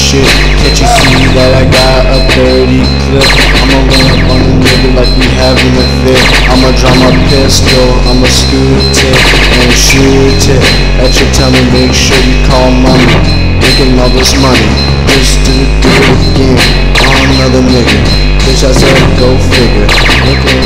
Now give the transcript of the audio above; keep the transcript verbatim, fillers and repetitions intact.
shit. Can't you see that I got a thirty clip? I'ma run up on a nigga like we having a fit. I'ma draw my pistol, I'ma scoot it and shoot it at your tummy. Make sure you call mama. Making all this money just to do it again on another nigga. Bitch, I said go figure. Looking